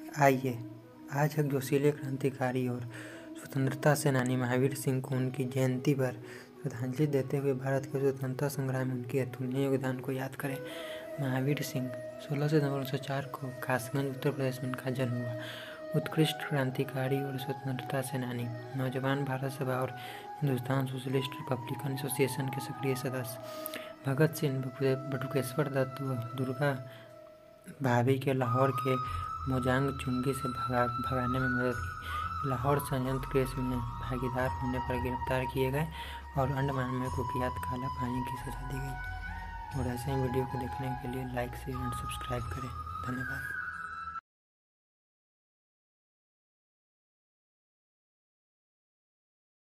आइए आज एक जोशीले क्रांतिकारी और स्वतंत्रता सेनानी महावीर सिंह को उनकी जयंती पर श्रद्धांजलि देते हुए भारत के स्वतंत्रता संग्राम में उनके अतुलनीय योगदान को याद करें। महावीर सिंह 16 सितंबर 1904 को कासगंज उत्तर प्रदेश में उनका जन्म हुआ। उत्कृष्ट क्रांतिकारी और स्वतंत्रता सेनानी, नौजवान भारत सभा और हिंदुस्तान सोशलिस्ट रिपब्लिकन एसोसिएशन के सक्रिय सदस्य, भगत सिंह, बटुकेश्वर दत्त व दुर्गा भाभी के लाहौर के मोजांग चुंगी से भगाने में मदद की। लाहौर षड्यंत्र केस में भागीदार होने पर गिरफ्तार किए गए और अंडमान में कुख्यात काला पानी की सजा दी गई। और ऐसे ही वीडियो को देखने के लिए लाइक, शेयर एंड सब्सक्राइब करें। धन्यवाद।